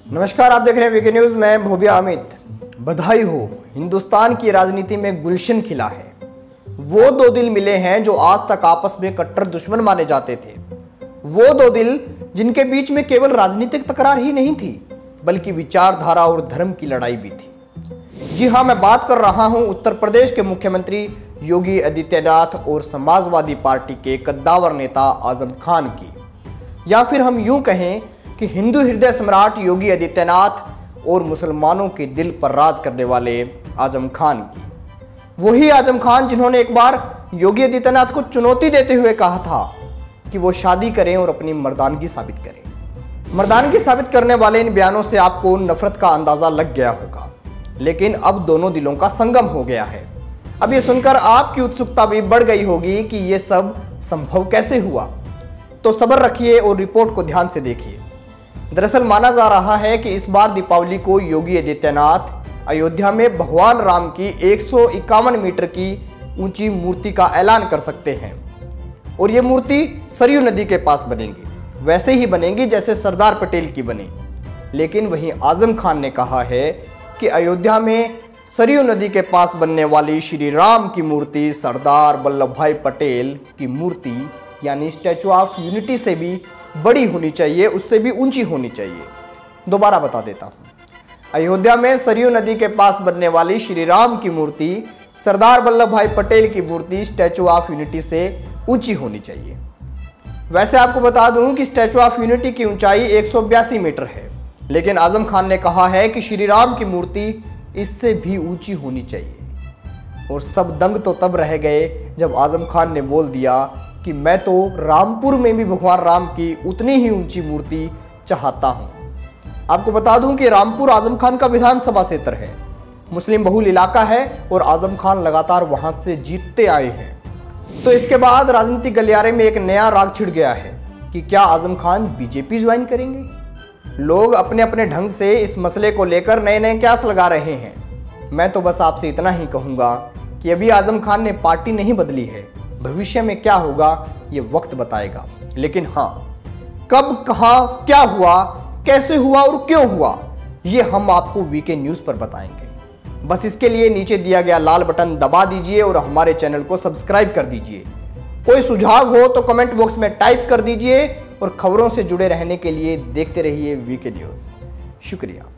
नमस्कार, आप देख रहे हैं वीके न्यूज। मैं भोबिया अमित। बधाई हो, हिंदुस्तान की राजनीति में गुलशन खिला है। वो दो दिल मिले हैं जो आज तक आपस में कट्टर दुश्मन माने जाते थे। वो दो दिल जिनके बीच में केवल राजनीतिक तकरार ही नहीं थी, बल्कि विचारधारा और धर्म की लड़ाई भी थी। जी हां, मैं बात कर रहा हूं उत्तर प्रदेश के मुख्यमंत्री योगी आदित्यनाथ और समाजवादी पार्टी के कद्दावर नेता आजम खान की, या फिर हम यूं कहें कि हिंदू हृदय सम्राट योगी आदित्यनाथ और मुसलमानों के दिल पर राज करने वाले आजम खान की। वही आजम खान जिन्होंने एक बार योगी आदित्यनाथ को चुनौती देते हुए कहा था कि वो शादी करें और अपनी मर्दानगी साबित करें। मर्दानगी साबित करने वाले इन बयानों से आपको नफरत का अंदाजा लग गया होगा, लेकिन अब दोनों दिलों का संगम हो गया है। अब ये सुनकर आपकी उत्सुकता भी बढ़ गई होगी कि ये सब संभव कैसे हुआ। तो सब्र रखिए और रिपोर्ट को ध्यान से देखिए। दरअसल माना जा रहा है कि इस बार दीपावली को योगी आदित्यनाथ अयोध्या में भगवान राम की 151 मीटर की ऊंची मूर्ति का ऐलान कर सकते हैं, और ये मूर्ति सरयू नदी के पास बनेगी। वैसे ही बनेगी जैसे सरदार पटेल की बनी। लेकिन वहीं आजम खान ने कहा है कि अयोध्या में सरयू नदी के पास बनने वाली श्री राम की मूर्ति सरदार वल्लभ भाई पटेल की मूर्ति यानी स्टैचू ऑफ यूनिटी से भी बड़ी होनी चाहिए, उससे भी ऊंची होनी चाहिए। दोबारा बता देता हूं, अयोध्या में सरयू नदी के पास बनने वाली श्री राम की मूर्ति सरदार वल्लभ भाई पटेल की मूर्ति स्टैचू ऑफ यूनिटी से ऊंची होनी चाहिए। वैसे आपको बता दूं कि स्टैचू ऑफ यूनिटी की ऊंचाई 182 मीटर है, लेकिन आजम खान ने कहा है कि श्री राम की मूर्ति इससे भी ऊंची होनी चाहिए। और सब दंग तो तब रह गए जब आजम खान ने बोल दिया कि मैं तो रामपुर में भी भगवान राम की उतनी ही ऊंची मूर्ति चाहता हूं। आपको बता दूं कि रामपुर आजम खान का विधानसभा क्षेत्र है, मुस्लिम बहुल इलाका है और आजम खान लगातार वहां से जीतते आए हैं। तो इसके बाद राजनीतिक गलियारे में एक नया राग छिड़ गया है कि क्या आजम खान बीजेपी ज्वाइन करेंगे। लोग अपने अपने ढंग से इस मसले को लेकर नए नए कयास लगा रहे हैं। मैं तो बस आपसे इतना ही कहूंगा कि अभी आजम खान ने पार्टी नहीं बदली है। भविष्य में क्या होगा ये वक्त बताएगा, लेकिन हाँ, कब, कहां, क्या हुआ, कैसे हुआ और क्यों हुआ, ये हम आपको वीके न्यूज पर बताएंगे। बस इसके लिए नीचे दिया गया लाल बटन दबा दीजिए और हमारे चैनल को सब्सक्राइब कर दीजिए। कोई सुझाव हो तो कमेंट बॉक्स में टाइप कर दीजिए और खबरों से जुड़े रहने के लिए देखते रहिए वीके न्यूज। शुक्रिया।